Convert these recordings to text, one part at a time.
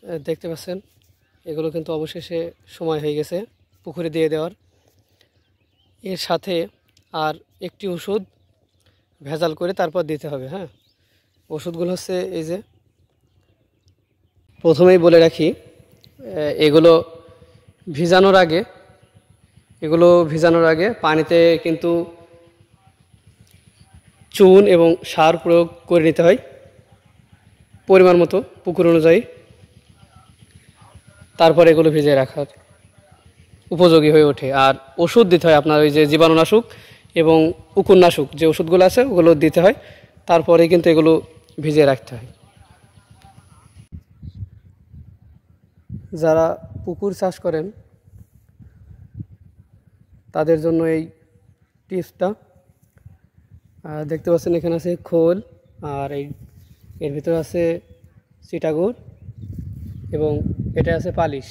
দেখতে পাচ্ছেন এগুলো কিন্তু অবশেষে সময় হয়ে গেছে পুকুরে দিয়ে দেওয়ার। এর সাথে আর একটি ওষুধ ভেজাল করে তারপর দিতে হবে। হ্যাঁ, ওষুধগুলো হচ্ছে এই যে, প্রথমেই বলে রাখি এগুলো ভিজানোর আগে পানিতে কিন্তু চুন এবং সার প্রয়োগ করে নিতে হয় পরিমাণ মতো, পুকুর অনুযায়ী। তারপর এগুলো ভিজিয়ে রাখার উপযোগী হয়ে ওঠে। আর ওষুধ দিতে হয় আপনার ওই যে জীবাণুনাশক এবং উকুননাশক যে ওষুধগুলো আছে ওগুলো দিতে হয়, তারপরেই কিন্তু এগুলো ভিজিয়ে রাখতে হয়। যারা পুকুর চাষ করেন তাদের জন্য এই টিপসটা। দেখতে পাচ্ছেন এখানে আছে খোল, আর এর ভিতরে আছে চিটাগুড় এবং এটা আছে পালিশ।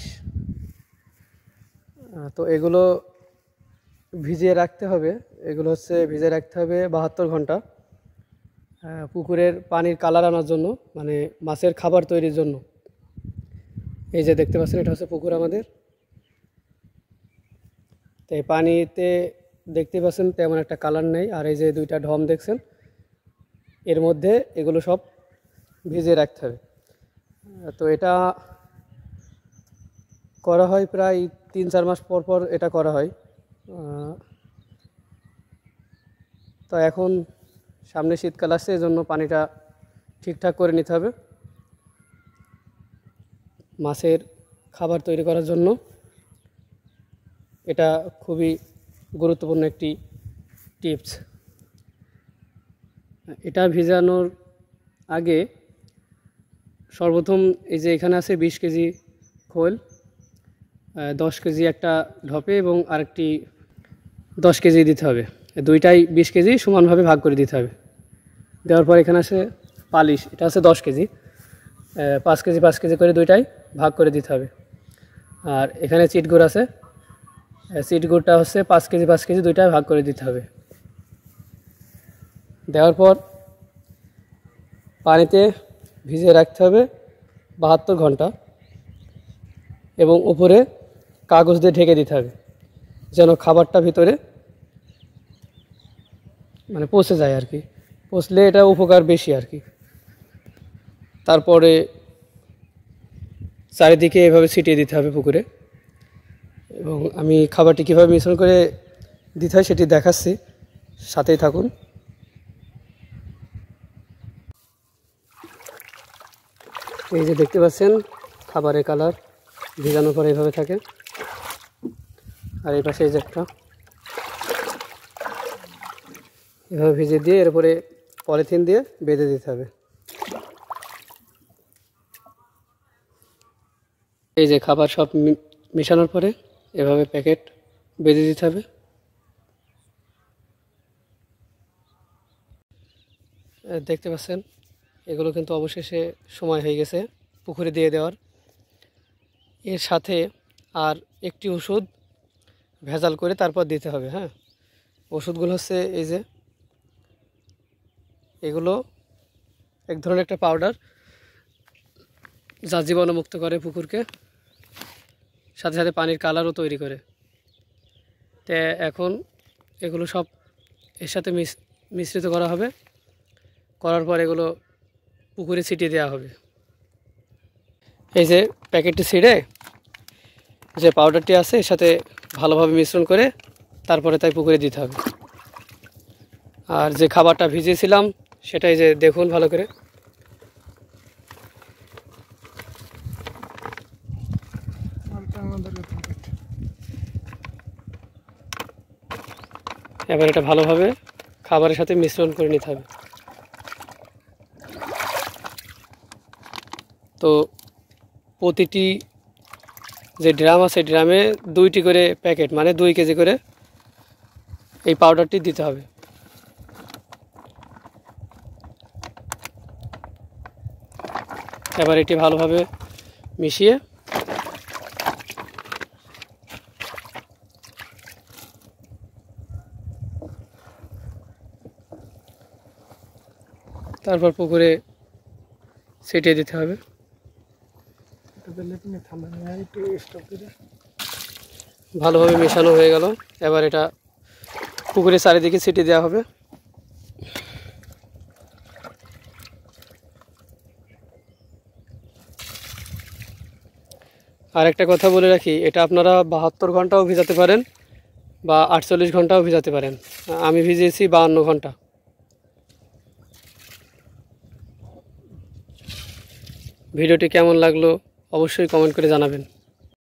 তো এগুলো ভিজিয়ে রাখতে হবে। এগুলো হচ্ছে ভিজিয়ে রাখতে হবে 72 ঘন্টা পুকুরের পানির কালার আনার জন্য, মানে মাছের খাবার তৈরির জন্য। এই যে দেখতে পাচ্ছেন এটা হচ্ছে পুকুর আমাদের। তো এই পানিতে দেখতে পাচ্ছেন তেমন একটা কালার নেই। আর এই যে দুইটা ঢম দেখছেন, এর মধ্যে এগুলো সব ভিজিয়ে রাখতে হবে। তো এটা করা হয় প্রায় 3-4 মাস পর পর এটা করা হয়। তো এখন সামনে শীতকাল আসছে, এজন্য পানিটা ঠিকঠাক করে নিতে হবে মাছের খাবার তৈরি করার জন্য। এটা খুবই গুরুত্বপূর্ণ একটি টিপস। এটা ভিজানোর আগে সর্বপ্রথম এই যে এখানে আছে 20 কেজি খোল, 10 কেজি একটা ঢপে এবং আরেকটি 10 কেজি দিতে হবে। দুইটাই 20 কেজি সমানভাবে ভাগ করে দিতে হবে। দেওয়ার পর এখানে আছে পালিশ, এটা আছে 10 কেজি, 5 কেজি 5 কেজি করে দুইটাই ভাগ করে দিতে হবে। আর এখানে চিটগুড় আছে, চিটগুড়টা হচ্ছে 5 কেজি 5 কেজি দুইটাই ভাগ করে দিতে হবে। দেওয়ার পর পানিতে ভিজিয়ে রাখতে হবে 72 ঘন্টা এবং উপরে কাগজ দিয়ে ঢেকে দিতে হবে যেন খাবারটা ভিতরে মানে পচে যায় আর কি। পচলে এটা উপকার বেশি আর কি। তারপরে চারিদিকে এভাবে ছিটিয়ে দিতে হবে পুকুরে। এবং আমি খাবারটি কীভাবে মিশ্রণ করে দিতে হয় সেটি দেখাচ্ছি, সাথেই থাকুন। এই যে দেখতে পাচ্ছেন খাবারের কালার ভিজানোর পরে এইভাবে থাকে। আর এই পাশে এই যে একটা এভাবে ভিজিয়ে দিয়ে এরপরে পলিথিন দিয়ে বেঁধে দিতে হবে। এই যে খাবার সব মেশানোর পরে এভাবে প্যাকেট বেঁধে দিতে হবে। দেখতে পাচ্ছেন এগুলো কিন্তু অবশেষে সময় হয়ে গেছে পুকুরে দিয়ে দেওয়ার। এর সাথে আর একটি ওষুধ ভেজাল করে তারপর দিতে হবে। হ্যাঁ, ওষুধগুলো হচ্ছে এই যে, এগুলো এক ধরনের একটা পাউডার যা জীবাণুমুক্ত করে পুকুরকে, সাথে সাথে পানির কালারও তৈরি করে। তো এখন এগুলো সব এর সাথে মিশ্রিত করা হবে। করার পর এগুলো পুকুরে ছিটিয়ে দেওয়া হবে। এই যে প্যাকেটটি ছিঁড়ে যে পাউডারটি আছে এর সাথে ভালোভাবে মিশ্রণ করে তারপরে তাই পুকুরে দিতে হবে। আর যে খাবারটা ভিজিয়েছিলাম সেটাই যে দেখুন ভালো করে। এবার এটা ভালোভাবে খাবারের সাথে মিশ্রণ করে নিতে হবে। তো প্রতিটি যে ড্রাম আছে ড্রামে 2টি করে প্যাকেট, মানে 2 কেজি করে এই পাউডারটি দিতে হবে। এবার এটি ভালোভাবে মিশিয়ে তারপর পুকুরে ছিটিয়ে দিতে হবে। ভালোভাবে মেশানো হয়ে গেল। এবার এটা পুকুরের চারিদিকে ছিটিয়ে দেওয়া হবে। আর একটা কথা বলে রাখি, এটা আপনারা 72 ঘন্টাও ভিজাতে পারেন বা 48 ঘন্টাও ভিজাতে পারেন। আমি ভিজিয়েছি 52 ঘন্টা। ভিডিওটি কেমন লাগলো অবশ্যই কমেন্ট করে জানাবেন।